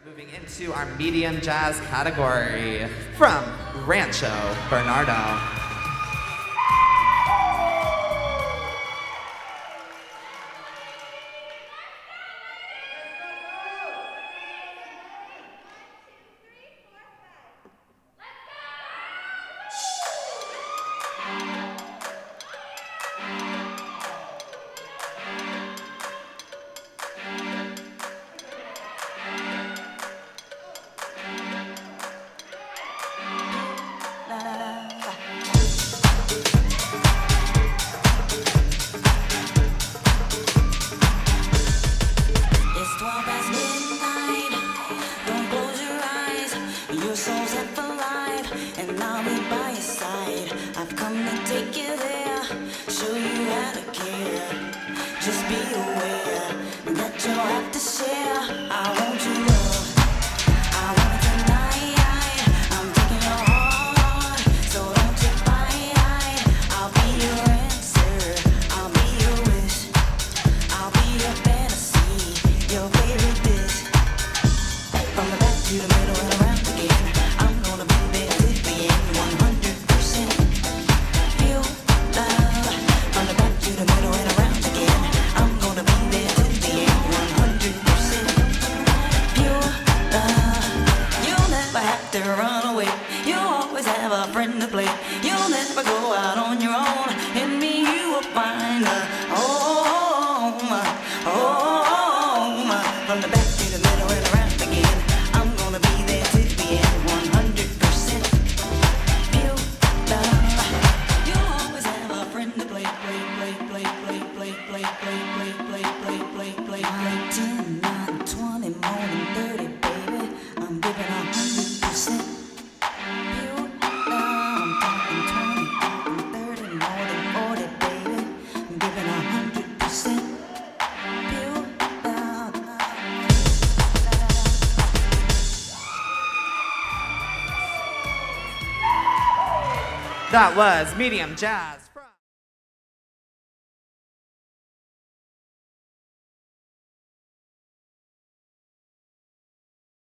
Moving into our medium jazz category from Rancho Bernardo. Your soul's set for life, and I'll be by your side. I've come to take you there, show you how to care. Just be aware that you'll have to share. I want your love, I want it tonight. I'm taking your heart, so don't you fight. I'll be your answer, I'll be your wish, I'll be your fantasy, your favorite dish. From the back to the middle and around again, I'm gonna be there till the end, 100%. Feel love. From the back to the middle and around again, I'm gonna be there till the end, 100%. Pure love. You'll never have to run away. You'll always have a friend to play. You'll never go out on your own. In me you will find a home, home. From the back to the middle and around again, I'm gonna be there till the end, 100%. Feel love. You'll always have a friend to play. 10, 9, 20, more than 30, baby. I'm giving 100%. Feel love. I'm talking 20, talking 30, more than 40, baby. I'm giving 100%. Feel love. That was medium jazz.